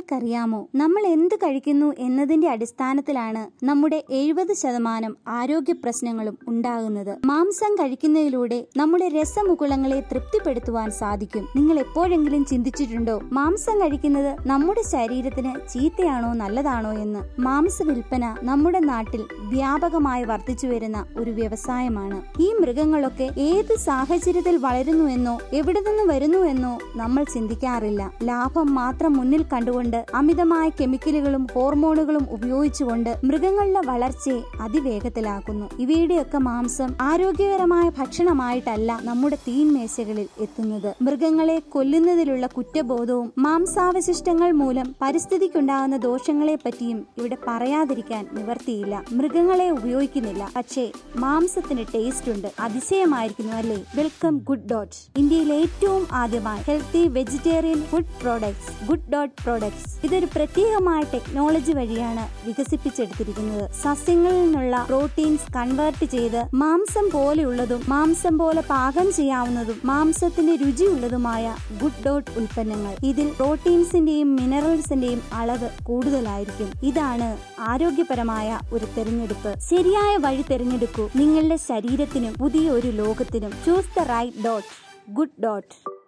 നിങ്ങൾക്കറിയാമോ, നമ്മൾ എന്ത് കഴിക്കുന്നു എന്നതിന്റെ അടിസ്ഥാനത്തിലാണ് നമ്മുടെ 70% ആരോഗ്യ പ്രശ്നങ്ങളും ഉണ്ടാകുന്നത്. മാംസം കഴിക്കുന്നതിലൂടെ നമ്മുടെ രസമുകുളങ്ങളെ തൃപ്തിപ്പെടുത്തുവാൻ സാധിക്കും. നിങ്ങൾ എപ്പോഴെങ്കിലും ചിന്തിച്ചിട്ടുണ്ടോ മാംസം കഴിക്കുന്നത് നമ്മുടെ ശരീരത്തിന് ചീത്തയാണോ നല്ലതാണോ എന്ന്? മാംസ വിൽപ്പന നമ്മുടെ നാട്ടിൽ വ്യാപകമായി വർദ്ധിച്ചു വരുന്ന ഒരു വ്യവസായമാണ്. ഈ മൃഗങ്ങളൊക്കെ ഏത് സാഹചര്യത്തിൽ വളരുന്നുവെന്നോ എവിടെ നിന്ന് വരുന്നുവെന്നോ നമ്മൾ ചിന്തിക്കാറില്ല. ലാഭം മാത്രം മുന്നിൽ കണ്ടുകൊണ്ട് അമിതമായ കെമിക്കലുകളും ഹോർമോണുകളും ഉപയോഗിച്ചുകൊണ്ട് മൃഗങ്ങളുടെ വളർച്ചയെ അതിവേഗത്തിലാക്കുന്നു. ഇവയുടെയൊക്കെ മാംസം ആരോഗ്യകരമായ ഭക്ഷണമായിട്ടല്ല നമ്മുടെ തീൻമേശകളിൽ എത്തുന്നത്. മൃഗങ്ങളെ കൊല്ലുന്നതിലുള്ള കുറ്റബോധവും മാംസാവശിഷ്ടങ്ങൾ മൂലം പരിസ്ഥിതിക്കുണ്ടാകുന്ന ദോഷങ്ങളെ പറ്റിയും ഇവിടെ പറയാതിരിക്കാൻ നിവർത്തിയില്ല. മൃഗങ്ങളെ ഉപയോഗിക്കുന്നില്ല, പക്ഷേ മാംസത്തിന് ടേസ്റ്റ് ഉണ്ട്. അതിശയമായിരിക്കുന്നു അല്ലേ? Welcome good dot. ഇന്ത്യയിൽ ഏറ്റവും ആദ്യമായി healthy vegetarian food products good dot products. ഇതൊരു പ്രത്യേകമായ ടെക്നോളജി വഴിയാണ് വികസിപ്പിച്ചെടുത്തിരിക്കുന്നത്. സസ്യങ്ങളിൽ നിന്നുള്ള പ്രോട്ടീൻസ് കൺവേർട്ട് ചെയ്ത് മാംസം പോലെയുള്ളതും മാംസം പോലെ പാകം ചെയ്യാവുന്നതും മാംസത്തിന്റെ രുചിയുള്ളതുമായ ഗുഡ് ഡോട്ട് ഉൽപ്പന്നങ്ങൾ. ഇതിൽ പ്രോട്ടീൻസിന്റെയും മിനറൽസിന്റെയും അളവ് കൂടുതലായിരിക്കും. ഇതാണ് ആരോഗ്യപരമായ ഒരു തെരഞ്ഞെടുപ്പ്. ശരിയായ വഴി തെരഞ്ഞെടുക്കൂ. നിങ്ങളുടെ ശരീരത്തിനും പുതിയ ഒരു ലോകത്തിനും. Choose the right dot. Good dot.